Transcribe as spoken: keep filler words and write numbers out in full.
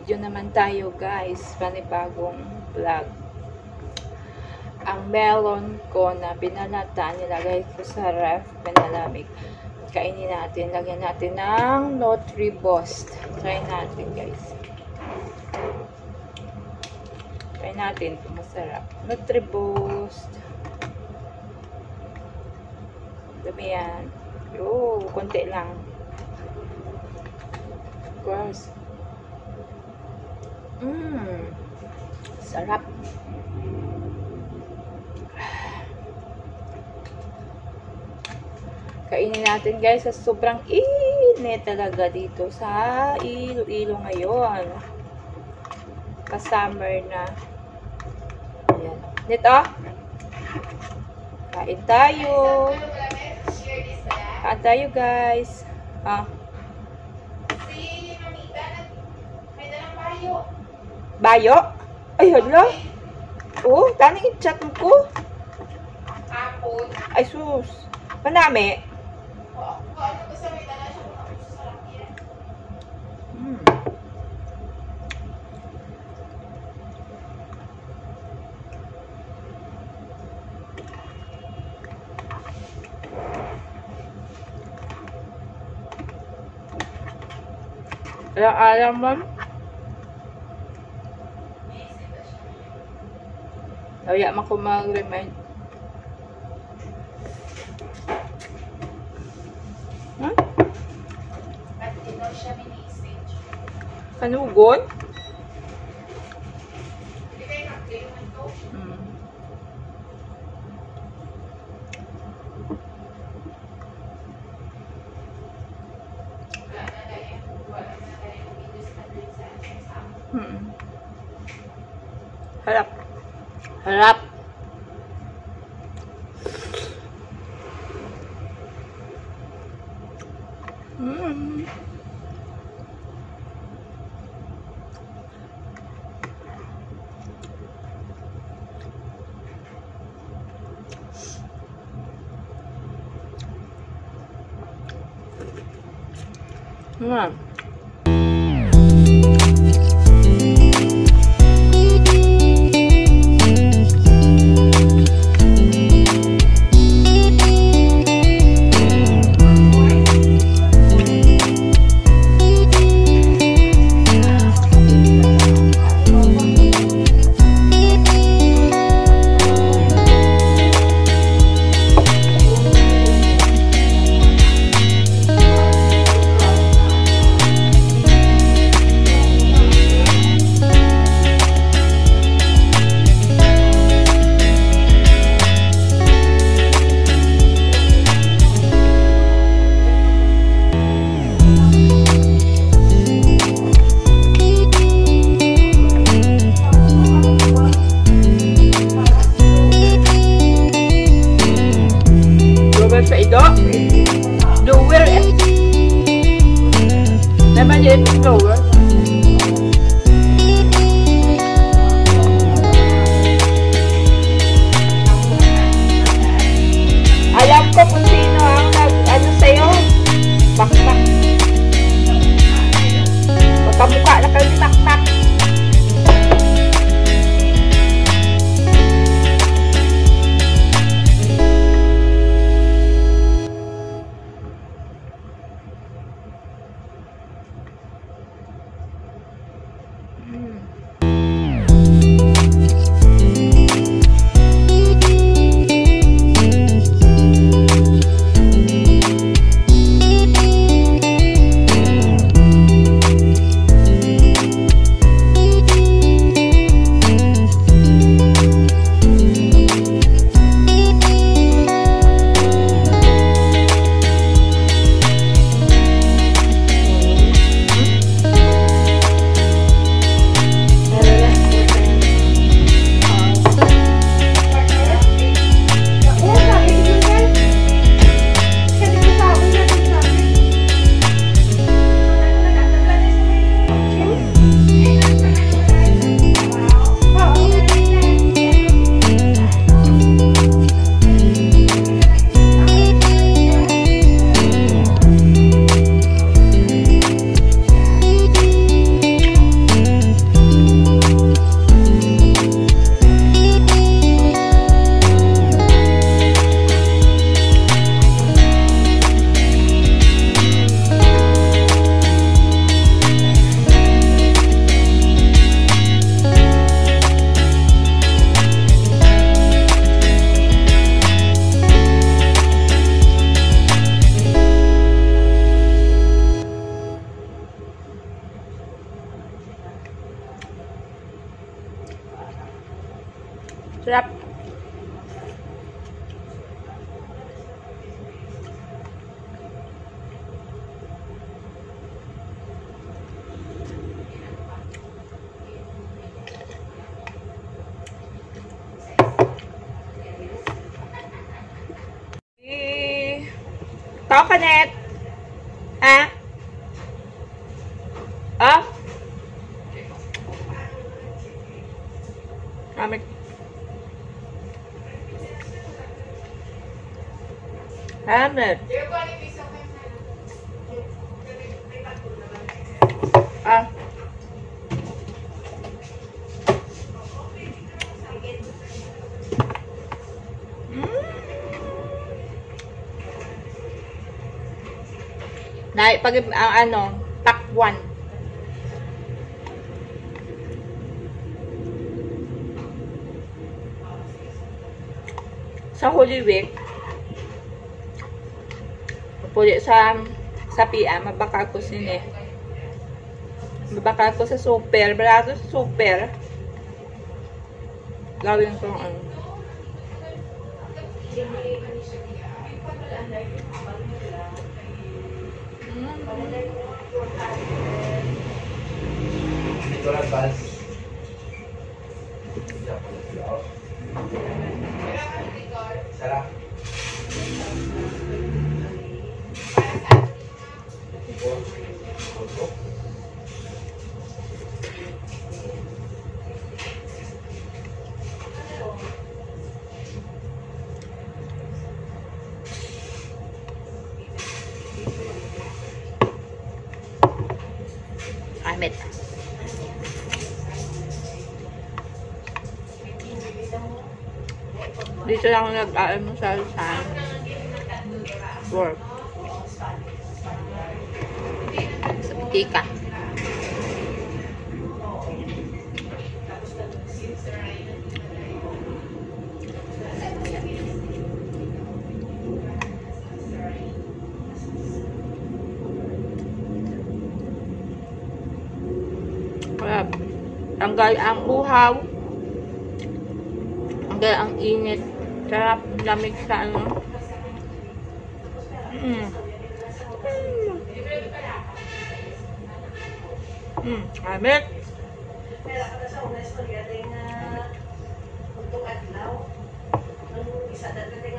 video naman tayo guys, panibagong vlog. Ang melon ko na binalata, nilagay ko sa ref, pinalamig. Kainin natin, lagyan natin ng Nutriboost. Try natin guys. Try natin kung masarap. Nutriboost. Dami yan. Yo, konti lang. Of course. Mmm. Sarap. Kainin natin guys sa sobrang init talaga dito sa Iloilo ngayon. Pa-summer na. Ayan. Nito. Kain tayo. Kain tayo guys. Ah. Si Mamita, may dalang bayo. Bayo? Ay, hala. Oh, tanong i-chat mo ko. Apon. Ay, sus. Manami. O, kung ano ko sa may dala siya, kung ako sa sarap yan. Hmm. Alam, alam mo? Kaya man ko mag-remind. Hmm? At ito siya mini-stage. Kanugon? Hindi kayo nag-gayman to? Hmm. Wala na dahil. Wala na dahil yung videos na dahil sa exam. Hmm. Harap. Harap. Hmm. Hmm. Sa ido, lower eh. Naman yun, lower. Alam ko kung sino ang nag, ano sa'yo, bakbak. Pagkamukha na kayo ni bakbak. Tao ka, Net? Ha? Ah? Amit. Amit. Ah. Dahil pag ang ano, takwan. Sa Holy Week, puli sa sa P M, mabaka ko sini. Mabaka ko sa super, barato sa super. Gawin ko ang ano. Sarap. Amit. Dito lang ako nag-aalmusal sa work. Sa pitika. Kaya, tanggal ang uhaw. Tanggal ang init. Sarap, lamig sa ano. Mm. Mm, amit. Pera ka na sa unas pag-ating uh, pagtong adlaw. Ang isa dati